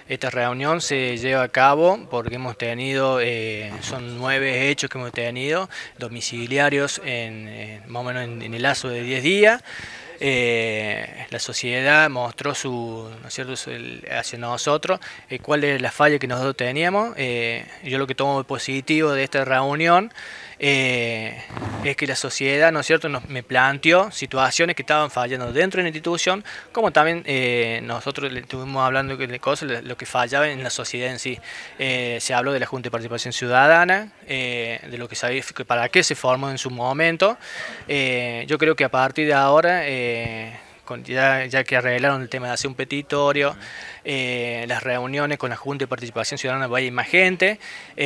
Esta reunión se lleva a cabo porque hemos tenido, son 9 hechos que hemos tenido, domiciliarios más o menos en el lazo de 10 días. La sociedad mostró ¿no es cierto?, hacia nosotros cuál es la falla que nosotros teníamos. Yo lo que tomo positivo de esta reunión es que la sociedad, ¿no es cierto?, me planteó situaciones que estaban fallando dentro de la institución, como también nosotros le estuvimos hablando de cosas, lo que fallaba en la sociedad en sí. Se habló de la Junta de Participación Ciudadana, de lo que sabía, para qué se formó en su momento. Yo creo que a partir de ahora, ya que arreglaron el tema de hacer un petitorio, las reuniones con la Junta de Participación Ciudadana, vaya más gente.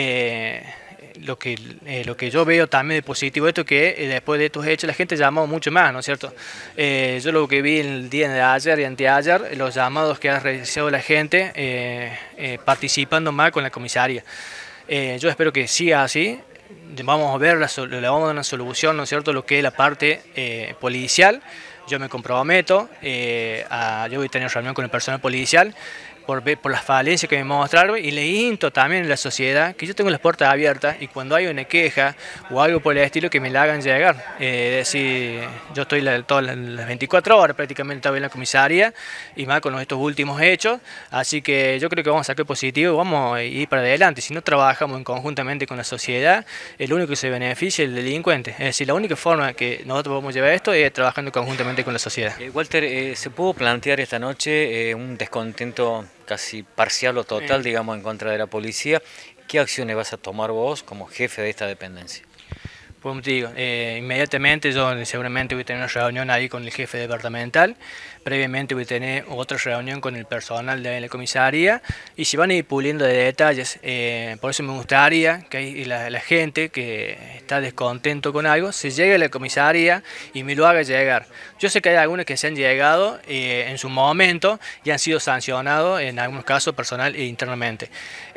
Lo que yo veo también de positivo esto es que después de estos hechos la gente llamó mucho más, ¿no es cierto? Yo lo que vi el día de ayer y anteayer, los llamados que ha realizado la gente participando más con la comisaría. Yo espero que siga así. Vamos a ver, le vamos a dar una solución, ¿no es cierto?, lo que es la parte policial. Yo me comprometo, yo voy a tener reunión con el personal policial por las falencias que me mostraron, y le insto también a la sociedad que yo tengo las puertas abiertas y cuando hay una queja o algo por el estilo que me la hagan llegar. Es decir, yo estoy todas las 24 horas prácticamente estaba en la comisaría y más con estos últimos hechos, así que yo creo que vamos a sacar positivo y vamos a ir para adelante. Si no trabajamos conjuntamente con la sociedad, el único que se beneficia es el delincuente. Es decir, la única forma que nosotros podemos llevar esto es trabajando conjuntamente con la sociedad. Walter, ¿se pudo plantear esta noche un descontento casi parcial o total, digamos, en contra de la policía? ¿Qué acciones vas a tomar vos como jefe de esta dependencia? Pues te digo, inmediatamente yo seguramente voy a tener una reunión ahí con el jefe departamental, previamente voy a tener otra reunión con el personal de la comisaría y se van a ir puliendo de detalles. Por eso me gustaría que la gente que está descontento con algo se llegue a la comisaría y me lo haga llegar. Yo sé que hay algunos que se han llegado en su momento y han sido sancionados en algunos casos personal e internamente.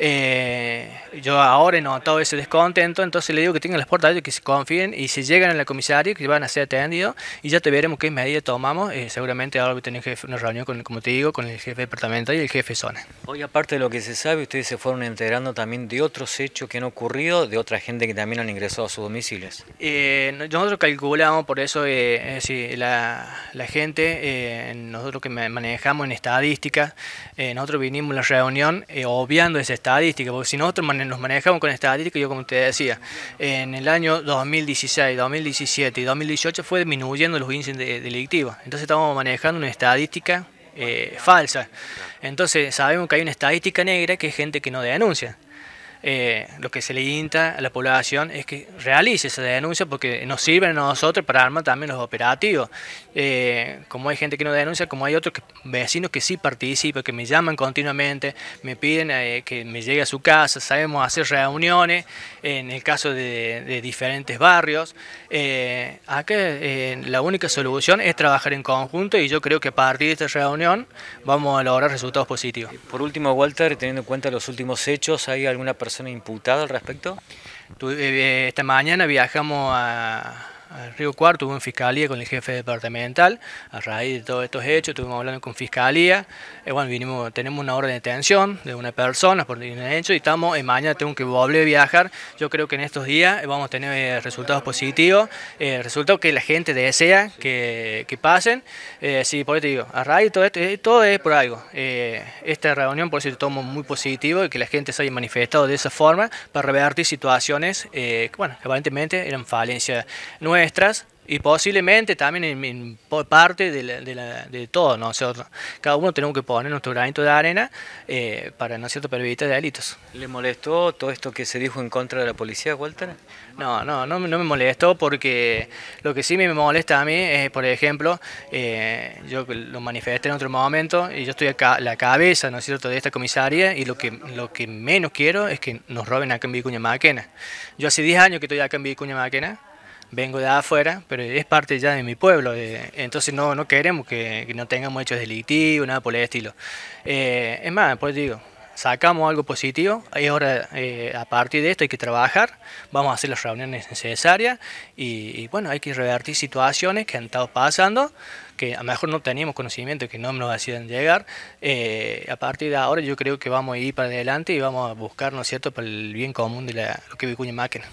Yo ahora he notado ese descontento, entonces le digo que tengan las puertas abiertas, que se confíen y se llegan a la comisaría, que van a ser atendidos y ya te veremos qué medidas tomamos. Seguramente ahora voy a tener una reunión, como te digo, con el jefe departamental y el jefe de zona. Hoy, aparte de lo que se sabe, ustedes se fueron enterando también de otros hechos que han ocurrido, de otra gente que también han ingresado a sus domicilios. Nosotros calculamos, por eso es decir, la gente, nosotros que manejamos en estadísticas, nosotros vinimos a la reunión obviando esa estadística, porque si nosotros nos manejamos con estadísticas, yo como te decía, en el año 2016, 2017 y 2018 fue disminuyendo los índices delictivos. Entonces estamos manejando una estadística falsa. Entonces sabemos que hay una estadística negra que es gente que no denuncia. Lo que se le insta a la población es que realice esa denuncia porque nos sirven a nosotros para armar también los operativos. Como hay gente que no denuncia, como hay otros vecinos que sí participan, que me llaman continuamente, me piden que me llegue a su casa, sabemos hacer reuniones en el caso de diferentes barrios. Acá la única solución es trabajar en conjunto y yo creo que a partir de esta reunión vamos a lograr resultados positivos. Por último, Walter, teniendo en cuenta los últimos hechos, ¿hay alguna persona imputada al respecto? Esta mañana viajamos al Río Cuarto, hubo en fiscalía con el jefe departamental, a raíz de todos estos hechos, estuvimos hablando con fiscalía, bueno, tenemos una orden de detención de una persona por el hecho y mañana tengo que volver a viajar. Yo creo que en estos días vamos a tener resultados positivos, resultados que la gente desea que pasen. Sí, por eso te digo, a raíz de todo esto, todo es por algo. Esta reunión por eso te tomo muy positivo y que la gente se haya manifestado de esa forma para revertir situaciones que, bueno, aparentemente eran falencias nuestras y posiblemente también en parte de todos nosotros. Cada uno tenemos que poner nuestro granito de arena para, ¿no es cierto?, para evitar delitos. ¿Le molestó todo esto que se dijo en contra de la policía, Walter? No me molestó porque lo que sí me molesta a mí es, por ejemplo, yo lo manifesté en otro momento y yo estoy acá, la cabeza, ¿no es cierto?, de esta comisaria y lo que menos quiero es que nos roben acá en Vicuña Maquena. Yo hace 10 años que estoy acá en Vicuña Maquena. Vengo de afuera, pero es parte ya de mi pueblo, entonces no queremos que no tengamos hechos delictivos, nada por el estilo. Es más, pues digo, sacamos algo positivo, y ahora a partir de esto hay que trabajar, vamos a hacer las reuniones necesarias y bueno, hay que revertir situaciones que han estado pasando, que a lo mejor no teníamos conocimiento, que no nos hacían llegar. A partir de ahora yo creo que vamos a ir para adelante y vamos a buscar, ¿no es cierto?, para el bien común de lo que es Vicuña Mackenna.